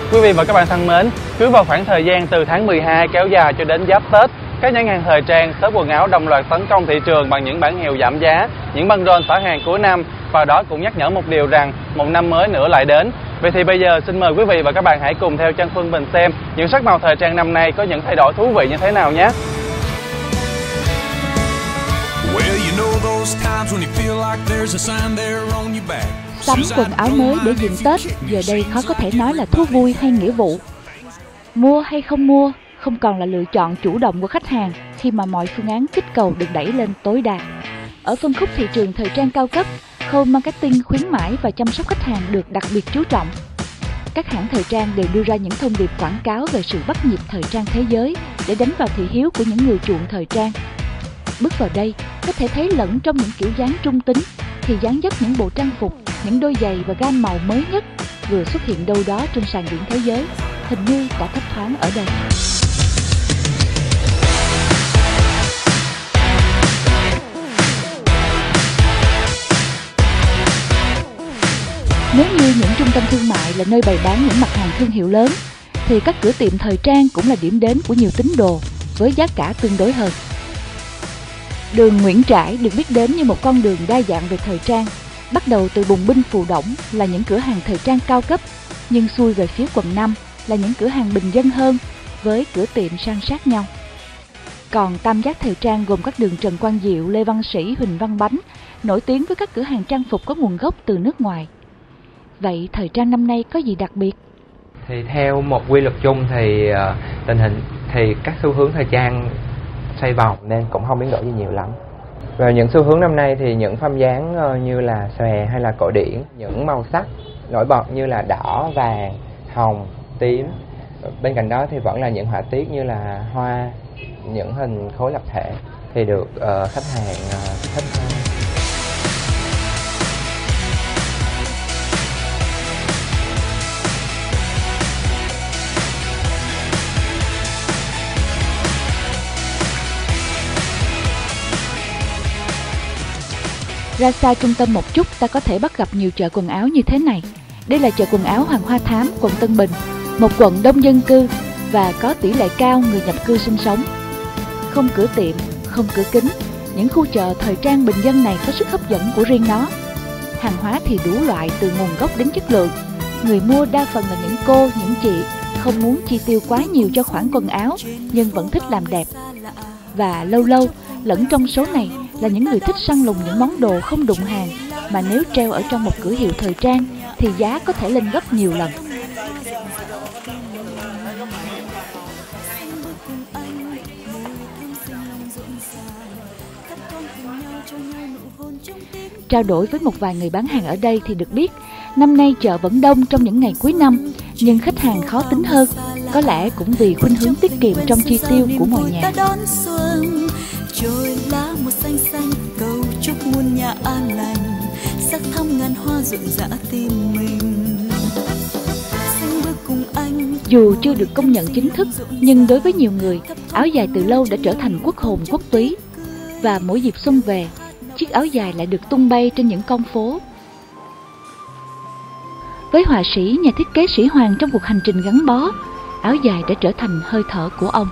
Quý vị và các bạn thân mến, cứ vào khoảng thời gian từ tháng 12 kéo dài cho đến giáp Tết, các nhãn hàng thời trang, shop quần áo đồng loạt tấn công thị trường bằng những bản hiệu giảm giá, những băng rôn xả hàng cuối năm, và đó cũng nhắc nhở một điều rằng một năm mới nữa lại đến. Vậy thì bây giờ xin mời quý vị và các bạn hãy cùng theo Trang Phương Bình xem những sắc màu thời trang năm nay có những thay đổi thú vị như thế nào nhé. Sắm quần áo mới để dựng Tết giờ đây khó có thể nói là thú vui hay nghĩa vụ. Mua hay không mua không còn là lựa chọn chủ động của khách hàng khi mà mọi phương án kích cầu được đẩy lên tối đa. Ở phân khúc thị trường thời trang cao cấp, khâu marketing, khuyến mãi và chăm sóc khách hàng được đặc biệt chú trọng. Các hãng thời trang đều đưa ra những thông điệp quảng cáo về sự bắt nhịp thời trang thế giới để đánh vào thị hiếu của những người chuộng thời trang. Bước vào đây, có thể thấy lẫn trong những kiểu dáng trung tính thì dáng dấp những bộ trang phục, những đôi giày và gam màu mới nhất vừa xuất hiện đâu đó trên sàn diễn thế giới, hình như đã thấp thoáng ở đây. Nếu như những trung tâm thương mại là nơi bày bán những mặt hàng thương hiệu lớn, thì các cửa tiệm thời trang cũng là điểm đến của nhiều tín đồ với giá cả tương đối hơn. Đường Nguyễn Trãi được biết đến như một con đường đa dạng về thời trang. Bắt đầu từ Bùng Binh, Phù Đổng là những cửa hàng thời trang cao cấp, nhưng xuôi về phía quận 5 là những cửa hàng bình dân hơn với cửa tiệm san sát nhau. Còn tam giác thời trang gồm các đường Trần Quang Diệu, Lê Văn Sĩ, Huỳnh Văn Bánh, nổi tiếng với các cửa hàng trang phục có nguồn gốc từ nước ngoài. Vậy thời trang năm nay có gì đặc biệt? Thì theo một quy luật chung thì tình hình thì các xu hướng thời trang xoay vòng nên cũng không biến đổi gì nhiều lắm. Và những xu hướng năm nay thì những form dáng như là xòe hay là cổ điển, những màu sắc nổi bật như là đỏ, vàng, hồng, tím. Bên cạnh đó thì vẫn là những họa tiết như là hoa, những hình khối lập thể thì được khách hàng thích hơn. Ra xa trung tâm một chút, ta có thể bắt gặp nhiều chợ quần áo như thế này. Đây là chợ quần áo Hoàng Hoa Thám, quận Tân Bình, một quận đông dân cư và có tỷ lệ cao người nhập cư sinh sống. Không cửa tiệm, không cửa kính, những khu chợ thời trang bình dân này có sức hấp dẫn của riêng nó. Hàng hóa thì đủ loại từ nguồn gốc đến chất lượng. Người mua đa phần là những cô, những chị không muốn chi tiêu quá nhiều cho khoản quần áo nhưng vẫn thích làm đẹp. Và lâu lâu, lẫn trong số này là những người thích săn lùng những món đồ không đụng hàng mà nếu treo ở trong một cửa hiệu thời trang thì giá có thể lên gấp nhiều lần. Trao đổi với một vài người bán hàng ở đây thì được biết năm nay chợ vẫn đông trong những ngày cuối năm, nhưng khách hàng khó tính hơn, có lẽ cũng vì khuynh hướng tiết kiệm trong chi tiêu của mọi nhà. Trôi lá một xanh xanh cầu chúc muôn nhà an lành, sắc thắm ngàn hoa rộn rã tim mình. Xanh bước cùng anh. Dù chưa được công nhận chính thức, nhưng đối với nhiều người, áo dài từ lâu đã trở thành quốc hồn quốc túy. Và mỗi dịp xuân về, chiếc áo dài lại được tung bay trên những con phố. Với họa sĩ, nhà thiết kế Sĩ Hoàng trong cuộc hành trình gắn bó, áo dài đã trở thành hơi thở của ông.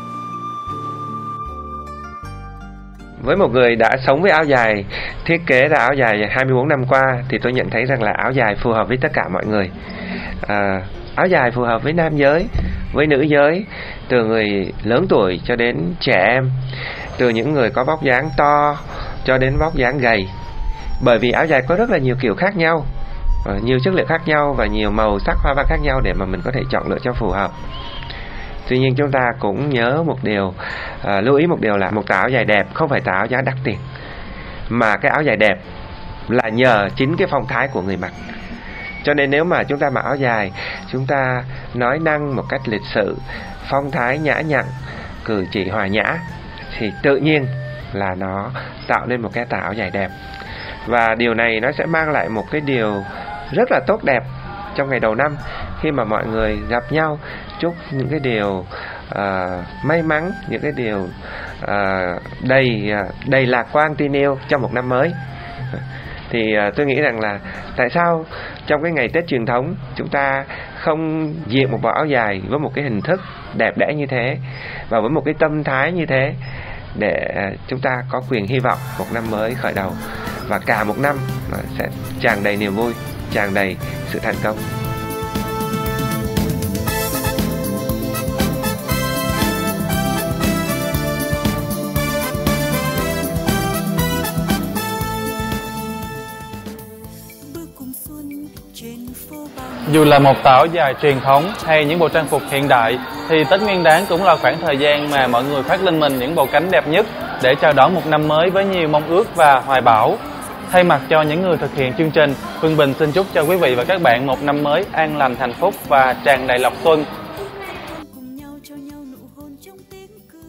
Với một người đã sống với áo dài, thiết kế ra áo dài 24 năm qua thì tôi nhận thấy rằng là áo dài phù hợp với tất cả mọi người. Áo dài phù hợp với nam giới, với nữ giới, từ người lớn tuổi cho đến trẻ em, từ những người có vóc dáng to cho đến vóc dáng gầy. Bởi vì áo dài có rất là nhiều kiểu khác nhau, nhiều chất liệu khác nhau và nhiều màu sắc hoa văn khác nhau để mà mình có thể chọn lựa cho phù hợp. Tuy nhiên chúng ta cũng nhớ một điều, lưu ý một điều là một tà áo dài đẹp không phải tà áo giá đắt tiền, mà cái áo dài đẹp là nhờ chính cái phong thái của người mặc. Cho nên nếu mà chúng ta mặc áo dài, chúng ta nói năng một cách lịch sự, phong thái nhã nhặn, cử chỉ hòa nhã, thì tự nhiên là nó tạo nên một cái tà áo dài đẹp. Và điều này nó sẽ mang lại một cái điều rất là tốt đẹp trong ngày đầu năm, khi mà mọi người gặp nhau chúc những cái điều may mắn, những cái điều đầy lạc quan tin yêu trong một năm mới. Thì tôi nghĩ rằng là tại sao trong cái ngày Tết truyền thống chúng ta không diện một bộ áo dài với một cái hình thức đẹp đẽ như thế và với một cái tâm thái như thế để chúng ta có quyền hy vọng một năm mới khởi đầu và cả một năm sẽ tràn đầy niềm vui, tràn đầy sự thành công. Dù là một tà áo dài truyền thống hay những bộ trang phục hiện đại thì Tết Nguyên Đán cũng là khoảng thời gian mà mọi người khoác lên mình những bộ cánh đẹp nhất để chào đón một năm mới với nhiều mong ước và hoài bão. Thay mặt cho những người thực hiện chương trình, Phương Bình xin chúc cho quý vị và các bạn một năm mới an lành, hạnh phúc và tràn đầy lộc xuân.